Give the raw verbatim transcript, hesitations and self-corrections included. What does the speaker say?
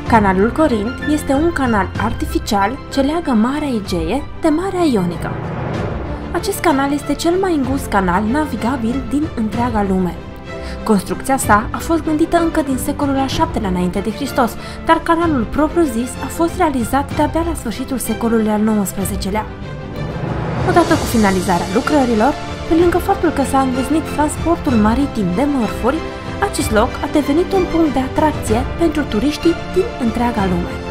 Canalul Corint este un canal artificial ce leagă Marea Egee de Marea Ionică. Acest canal este cel mai îngust canal navigabil din întreaga lume. Construcția sa a fost gândită încă din secolul al șaptelea înainte de Hristos, dar canalul propriu-zis a fost realizat de-abia la sfârșitul secolului al nouăsprezecelea. Odată cu finalizarea lucrărilor, pe lângă faptul că s-a îndeznit transportul maritim de mărfuri, acest loc a devenit un punct de atracție pentru turiștii din întreaga lume.